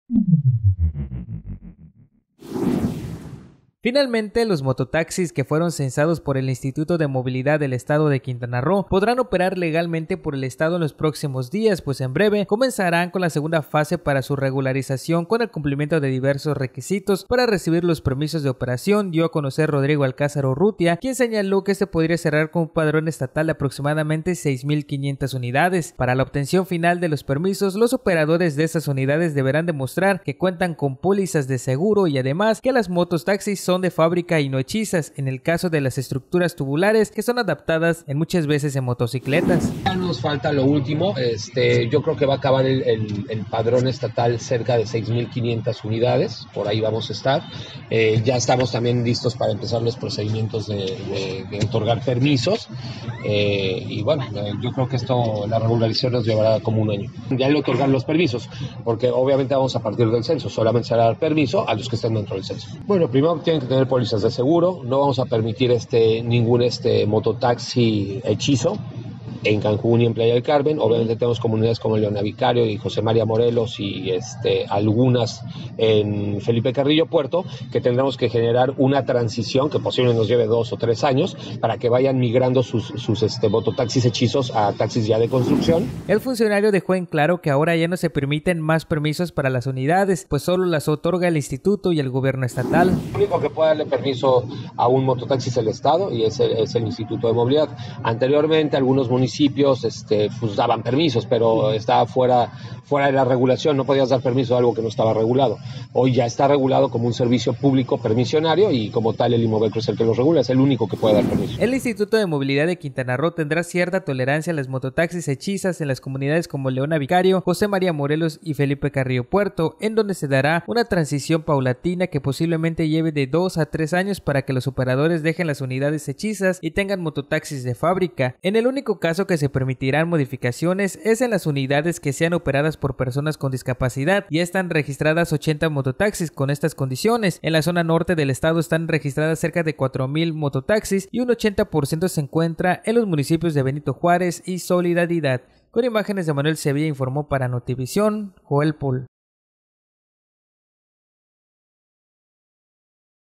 Finalmente, los mototaxis que fueron censados por el Instituto de Movilidad del Estado de Quintana Roo podrán operar legalmente por el Estado en los próximos días, pues en breve comenzarán con la segunda fase para su regularización con el cumplimiento de diversos requisitos para recibir los permisos de operación, dio a conocer Rodrigo Alcázar Urrutia, quien señaló que este podría cerrar con un padrón estatal de aproximadamente 6.500 unidades. Para la obtención final de los permisos, los operadores de esas unidades deberán demostrar que cuentan con pólizas de seguro y además que las mototaxis son de fábrica y no hechizas, en el caso de las estructuras tubulares que son adaptadas en muchas veces en motocicletas. Ya nos falta lo último, yo creo que va a acabar el padrón estatal cerca de 6.500 unidades, por ahí vamos a estar. Ya estamos también listos para empezar los procedimientos de otorgar permisos y bueno, yo creo que la regularización nos llevará como un año. Ya el otorgar los permisos, porque obviamente vamos a partir del censo, solamente se va a dar permiso a los que estén dentro del censo. Bueno, primero tienen que tener pólizas de seguro, no vamos a permitir ningún mototaxi hechizo en Cancún y en Playa del Carmen. Obviamente tenemos comunidades como Leona Vicario y José María Morelos y algunas en Felipe Carrillo Puerto, que tendremos que generar una transición que posiblemente nos lleve 2 o 3 años para que vayan migrando sus mototaxis hechizos a taxis ya de construcción. El funcionario dejó en claro que ahora ya no se permiten más permisos para las unidades, pues solo las otorga el instituto y el gobierno estatal. El único que puede darle permiso a un mototaxi es el Estado y es el Instituto de Movilidad. Anteriormente algunos municipios pues daban permisos, pero estaba fuera de la regulación, no podías dar permiso a algo que no estaba regulado. Hoy ya está regulado como un servicio público permisionario y como tal el Inmovecro es el que los regula, es el único que puede dar permiso. El Instituto de Movilidad de Quintana Roo tendrá cierta tolerancia a las mototaxis hechizas en las comunidades como Leona Vicario, José María Morelos y Felipe Carrillo Puerto, en donde se dará una transición paulatina que posiblemente lleve de 2 a 3 años para que los operadores dejen las unidades hechizas y tengan mototaxis de fábrica. En el único caso que se permitirán modificaciones es en las unidades que sean operadas por personas con discapacidad. Ya están registradas 80 mototaxis con estas condiciones. En la zona norte del estado están registradas cerca de 4,000 mototaxis y un 80% se encuentra en los municipios de Benito Juárez y Solidaridad. Con imágenes de Manuel Sevilla informó para Notivisión, Joel Pol.